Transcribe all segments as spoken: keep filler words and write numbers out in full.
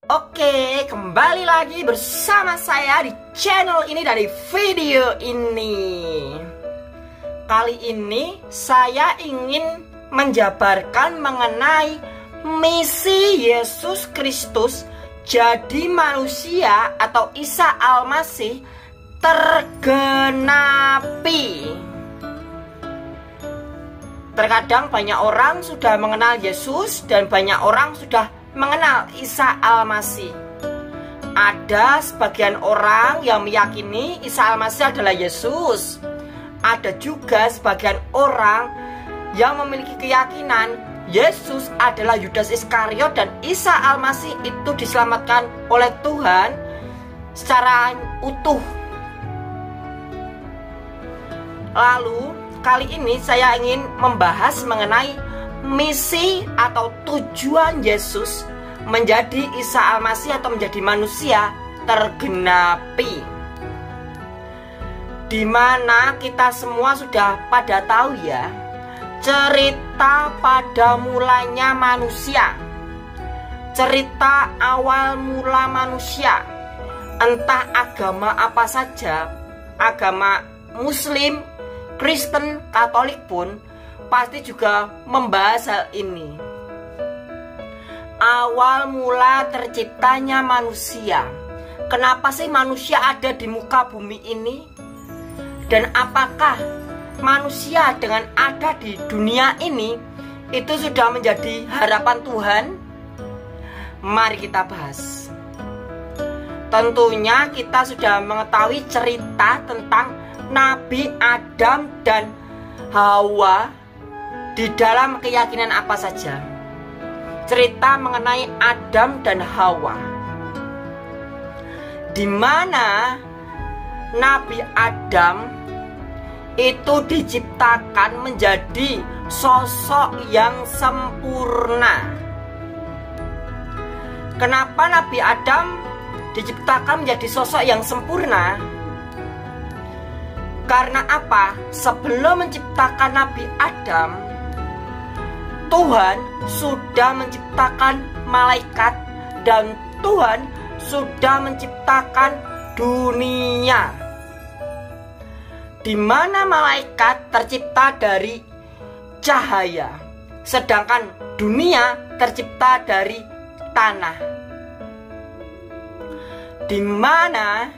Oke, kembali lagi bersama saya di channel ini dari video ini. Kali ini saya ingin menjabarkan mengenai misi Yesus Kristus jadi manusia atau Isa Al-Masih tergenapi. Terkadang banyak orang sudah mengenal Yesus dan banyak orang sudah mengenal Isa Al-Masih. Ada sebagian orang yang meyakini Isa Al-Masih adalah Yesus. Ada juga sebagian orang yang memiliki keyakinan Yesus adalah Yudas Iskariot dan Isa Al-Masih itu diselamatkan oleh Tuhan secara utuh. Lalu kali ini saya ingin membahas mengenai misi atau tujuan Yesus menjadi Isa Al-Masih atau menjadi manusia tergenapi, dimana kita semua sudah pada tahu ya, cerita pada mulanya manusia, cerita awal mula manusia, entah agama apa saja, agama Muslim, Kristen, Katolik pun pasti juga membahas hal ini. Awal mula terciptanya manusia. Kenapa sih manusia ada di muka bumi ini? Dan apakah manusia dengan ada di dunia ini itu sudah menjadi harapan Tuhan? Mari kita bahas. Tentunya kita sudah mengetahui cerita tentang Nabi Adam dan Hawa. Di dalam keyakinan apa saja? Cerita mengenai Adam dan Hawa, di mana Nabi Adam itu diciptakan menjadi sosok yang sempurna. Kenapa Nabi Adam diciptakan menjadi sosok yang sempurna? Karena apa? Sebelum menciptakan Nabi Adam, Tuhan sudah menciptakan malaikat dan Tuhan sudah menciptakan dunia, di mana malaikat tercipta dari cahaya, sedangkan dunia tercipta dari tanah, di mana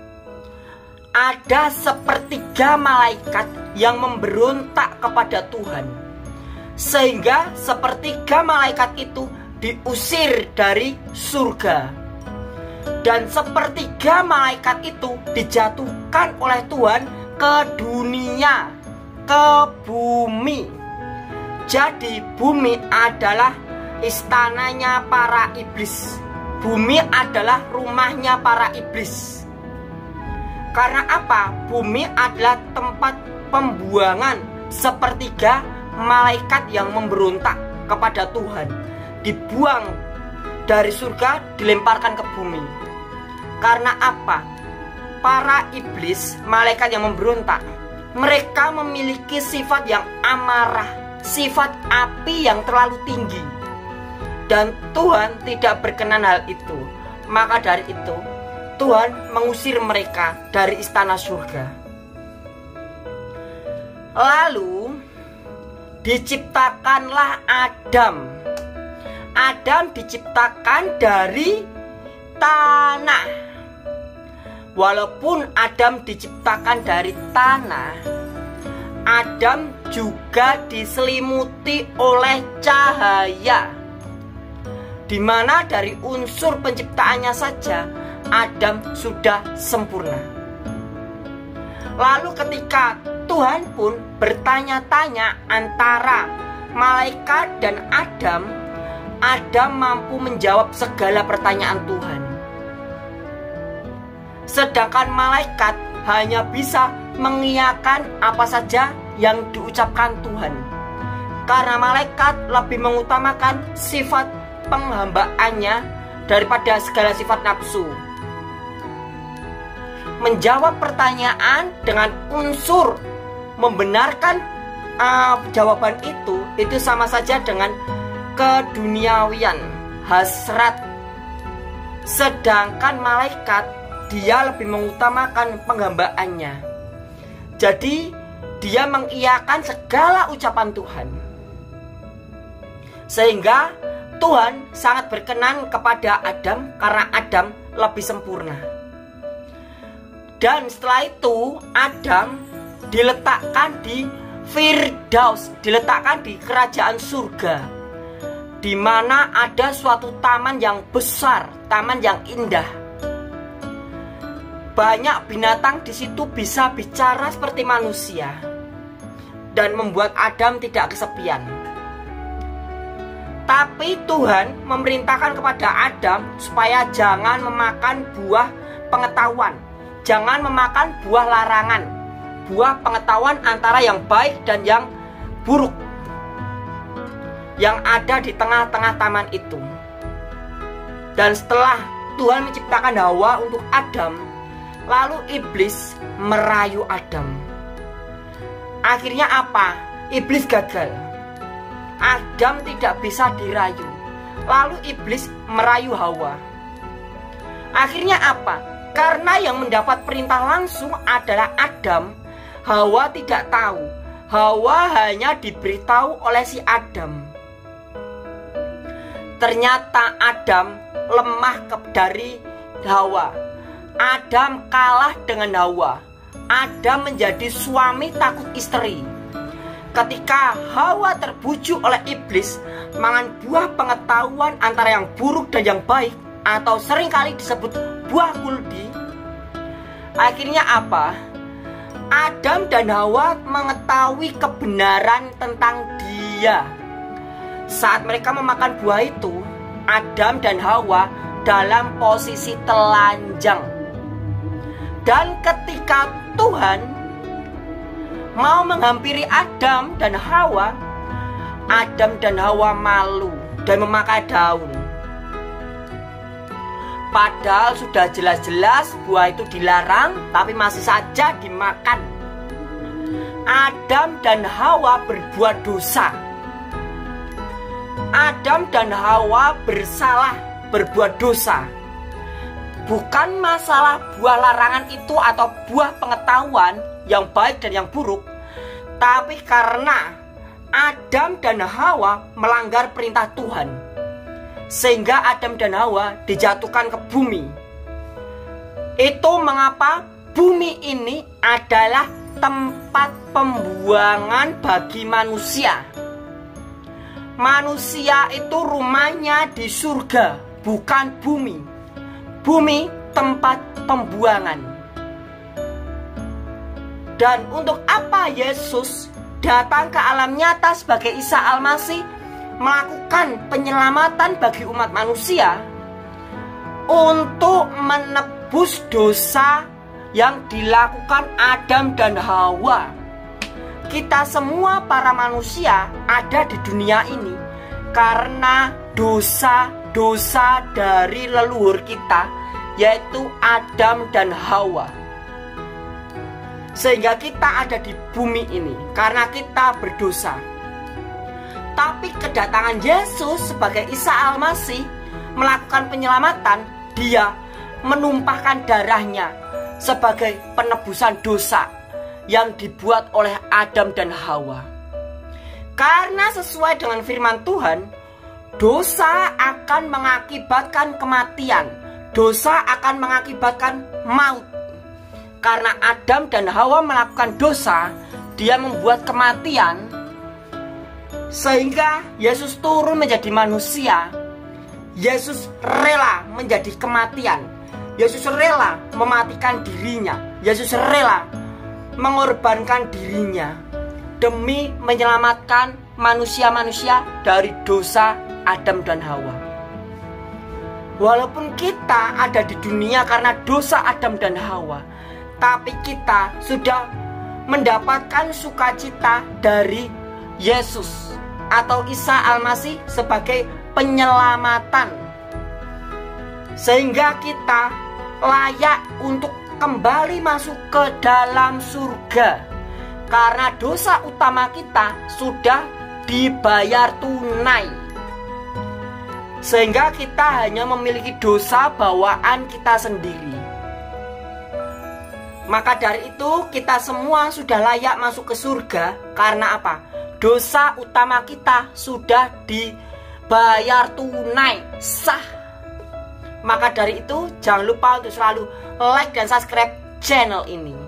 ada sepertiga malaikat yang memberontak kepada Tuhan, sehingga sepertiga malaikat itu diusir dari surga, dan sepertiga malaikat itu dijatuhkan oleh Tuhan ke dunia, ke bumi. Jadi bumi adalah istananya para iblis. Bumi adalah rumahnya para iblis. Karena apa? Bumi adalah tempat pembuangan sepertiga malaikat yang memberontak kepada Tuhan, dibuang dari surga, dilemparkan ke bumi. Karena apa? Para iblis, malaikat yang memberontak, mereka memiliki sifat yang amarah, sifat api yang terlalu tinggi, dan Tuhan tidak berkenan hal itu. Maka dari itu Tuhan mengusir mereka dari istana surga. Lalu diciptakanlah Adam. Adam diciptakan dari tanah. Walaupun Adam diciptakan dari tanah, Adam juga diselimuti oleh cahaya, di mana dari unsur penciptaannya saja Adam sudah sempurna. Lalu ketika Tuhan pun bertanya-tanya antara malaikat dan Adam, Adam mampu menjawab segala pertanyaan Tuhan. Sedangkan malaikat hanya bisa mengiyakan apa saja yang diucapkan Tuhan. Karena malaikat lebih mengutamakan sifat penghambaannya daripada segala sifat nafsu. Menjawab pertanyaan dengan unsur membenarkan uh, jawaban itu itu sama saja dengan keduniawian, hasrat. Sedangkan malaikat, dia lebih mengutamakan penghambaannya. Jadi dia mengiyakan segala ucapan Tuhan. Sehingga Tuhan sangat berkenan kepada Adam karena Adam lebih sempurna. Dan setelah itu Adam diletakkan di Firdaus, diletakkan di kerajaan surga, di mana ada suatu taman yang besar, taman yang indah. Banyak binatang di situ bisa bicara seperti manusia dan membuat Adam tidak kesepian. Tapi Tuhan memerintahkan kepada Adam supaya jangan memakan buah pengetahuan, jangan memakan buah larangan, buah pengetahuan antara yang baik dan yang buruk yang ada di tengah-tengah taman itu. Dan setelah Tuhan menciptakan Hawa untuk Adam, lalu iblis merayu Adam. Akhirnya apa? Iblis gagal. Adam tidak bisa dirayu. Lalu iblis merayu Hawa. Akhirnya apa? Karena yang mendapat perintah langsung adalah Adam, Hawa tidak tahu. Hawa hanya diberitahu oleh si Adam. Ternyata Adam lemah ke dari Hawa. Adam kalah dengan Hawa. Adam menjadi suami takut istri. Ketika Hawa terbujuk oleh iblis makan buah pengetahuan antara yang buruk dan yang baik, atau seringkali disebut buah kuldi, akhirnya apa? Adam dan Hawa mengetahui kebenaran tentang dia. Saat mereka memakan buah itu, Adam dan Hawa dalam posisi telanjang. Dan ketika Tuhan mau menghampiri Adam dan Hawa, Adam dan Hawa malu dan memakai daun. Padahal sudah jelas-jelas buah itu dilarang, tapi masih saja dimakan. Adam dan Hawa berbuat dosa. Adam dan Hawa bersalah, berbuat dosa. Bukan masalah buah larangan itu atau buah pengetahuan yang baik dan yang buruk, tapi karena Adam dan Hawa melanggar perintah Tuhan, sehingga Adam dan Hawa dijatuhkan ke bumi. Itu mengapa bumi ini adalah tempat pembuangan bagi manusia. Manusia itu rumahnya di surga, bukan bumi. Bumi tempat pembuangan. Dan untuk apa Yesus datang ke alam nyata sebagai Isa Al-Masih, melakukan penyelamatan bagi umat manusia? Untuk menebus dosa yang dilakukan Adam dan Hawa. Kita semua para manusia ada di dunia ini karena dosa-dosa dari leluhur kita, yaitu Adam dan Hawa. Sehingga kita ada di bumi ini karena kita berdosa. Tapi kedatangan Yesus sebagai Isa Al-Masih melakukan penyelamatan. Dia menumpahkan darahnya sebagai penebusan dosa yang dibuat oleh Adam dan Hawa. Karena sesuai dengan firman Tuhan, dosa akan mengakibatkan kematian. Dosa akan mengakibatkan maut. Karena Adam dan Hawa melakukan dosa, dia membuat kematian. Sehingga Yesus turun menjadi manusia. Yesus rela menjadi kematian. Yesus rela mematikan dirinya. Yesus rela mengorbankan dirinya demi menyelamatkan manusia-manusia dari dosa Adam dan Hawa. Walaupun kita ada di dunia karena dosa Adam dan Hawa, tapi kita sudah mendapatkan sukacita dari Yesus atau Isa Al-Masih sebagai penyelamatan, sehingga kita layak untuk kembali masuk ke dalam surga karena dosa utama kita sudah dibayar tunai. sehingga kita hanya memiliki dosa bawaan kita sendiri. Maka dari itu kita semua sudah layak masuk ke surga. Karena apa? Dosa utama kita sudah dibayar tunai, sah. Maka dari itu jangan lupa untuk selalu like dan subscribe channel ini.